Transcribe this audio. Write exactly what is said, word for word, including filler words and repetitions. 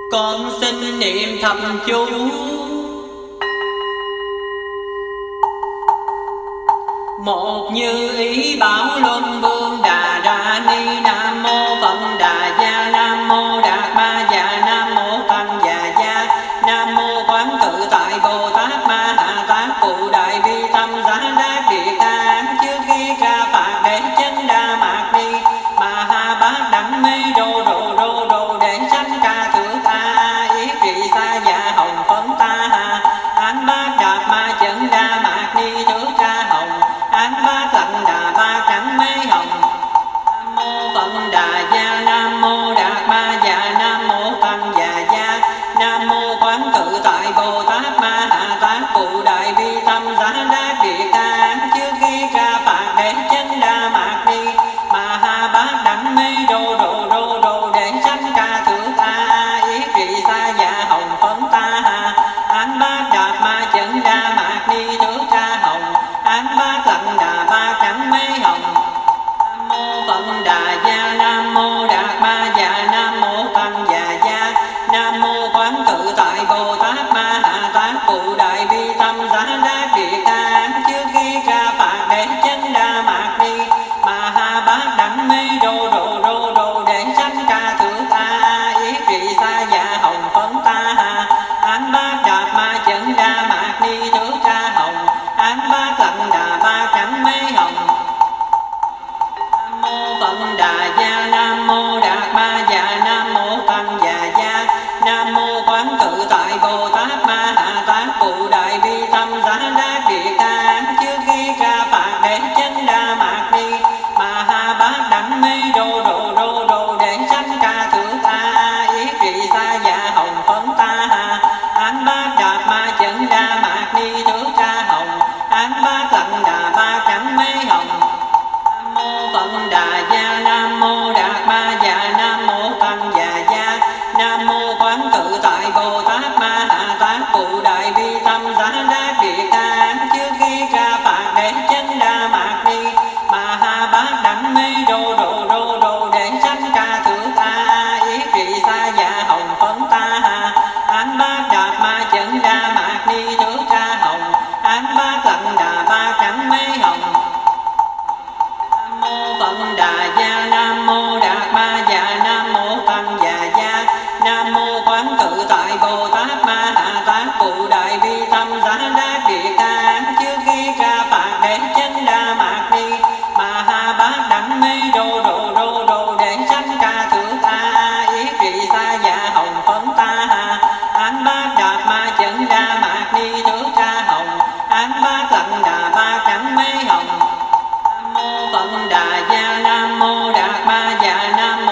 Con xin niệm thầm chú một như ý bảo luân vương đà ra ni. Nam mô Phật Đà Gia, Nam mô Đạt Ma Già, Nam mô Tăng Già Gia, Nam mô Quán Tự Tại Bồ Tát Ma Ha Tát Cụ Đại Bi Tâm Giá Đát Địa Ca Án Trước Khi Ca Phạt Đế Chân Đa Mạc Ni. Ma Ha Bát Đẳng Mê Rô Rô Rô Rô Đế Sanh Ca Thượng A Yết Trị Sa Dạ Hồng Phấn Ta Ha Án Bát Đạt Ma Chân Đa Mạc Ni Thước Ca Hồng Án Bát Lặng Đà Ba Trắng Mê Hồng. Nam mô Phật Đà Gia, Nam mô Đạt Ma Già, Nam mô Tăng Già Gia, Nam mô Quán Tự Tại Bồ Tát Ma Ha Tát Cụ Đại Bi Tâm Giá Đát Địa Ca Án Trước Khi Ca Phạt Đế Chân Đa Mạc Ni. Ma Ha Bát Đẳng Mê Rô Rô Rô Rô Đế Sanh Ca Thượng A Yết Trị Sa Dạ Hồng Phấn Ta Ha Án Bát Đạt Ma Chân Đa Mạc Ni Thước Ca Hồng Án Bát Lặng Đà Ba Trắng Mê Hồng. Nam mô Phật Đà Gia, Nam mô Đạt Ma Già, Nam mô Tăng Già Gia, Nam mô Quán Tự Tại Bồ Tát Ma Ha Tát Cụ Đại Bi Tâm Giá Đát Địa Ca Án Trước Khi Ca Phạt Đế Chân Đa Mạc Ni. Ma Ha Bát Đẳng Mê Rô Rô Rô Rô Đế Sanh Ca Thượng A Yết Trị Sa Dạ Hồng Phấn Ta Ha Án Bát Đạt Ma Chân Đa Mạc Ni Thước Ca Hồng Án Bát Lặng Đà Ba Trắng Mê Hồng. Nam mô Phật Đà Gia, Nam mô Đạt Ma Già, Nam mô Tăng Già Gia, Nam mô Quán Tự Tại Bồ Tát Ma Ha Tát Cụ Đại Bi Tâm Giá Đát Địa Ca Án Trước Khi Ca Phạt Đế Chân Đa Mạc Ni. Ma Ha Bát Đẳng Mê Rô Rô Rô Rô Đế Sanh Ca Thượng A Yết Trị Sa Dạ Hồng Phấn Ta Ha Án Bát Đạt Ma Chân Đa Mạc Ni Thước Ca Hồng Án Bát Lặng Đà Ba Trắng Mê Hồng. Nam mô Phật Đà Gia, Nam mô Đạt Ma Già, Nam mô Tăng Già Gia, Nam mô Quán Tự Tại Bồ Tát Ma Ha Tát Cụ Đại Bi Tâm Giá Đát Địa Ca Án Trước Khi Ca Phạt Đế Chân Đa Mạc Ni. Ma Ha Bát Đẳng Mê Rô Rô Rô Rô Đế Sanh Ca Thượng A Yết Trị Sa Dạ Hồng Phấn Ta Ha Án Bát Đạt Ma Chân Đa Mạc Ni Thước Ca Hồng Án Bát Lặng Đà Ba Trắng Mê Hồng. Nam mô Phật Đà Gia, Nam mô Đạt Ma Già, Nam mô Tăng Già Gia, Nam mô Quán Tự Tại Bồ Tát Ma Ha Tát Cụ Đại Bi Tâm Giá Đát Địa Ca Án Trước Khi Ca Phạt Đế Chân Đa Mạc Ni. Ma Ha Bát Đẳng Mê Rô Rô Rô Rô Đế Sanh Ca Thượng A Yết Trị Sa Dạ Hồng Phấn Ta Ha Án Bát Đạt Ma Chân Đa Mạc Ni Thước Ca Hồng Án Bát Lặng Đà Ba Trắng Mê Hồng. Nam mô Phật Đà Gia, Nam mô Đạt Ma Già, Nam